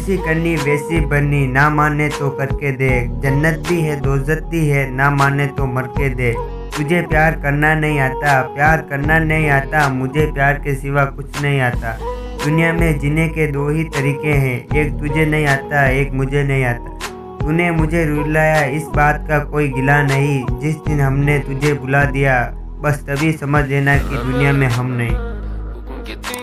जैसी करनी वैसी बननी, ना माने तो करके देख। जन्नत भी है दोज़ख भी है, ना माने तो मर के दे। तुझे प्यार करना नहीं आता, प्यार करना नहीं आता, मुझे प्यार के सिवा कुछ नहीं आता। दुनिया में जीने के दो ही तरीके हैं, एक तुझे नहीं आता, एक मुझे नहीं आता। तूने मुझे रुलाया, इस बात का कोई गिला नहीं। जिस दिन हमने तुझे बुला दिया, बस तभी समझ लेना कि दुनिया में हम नहीं।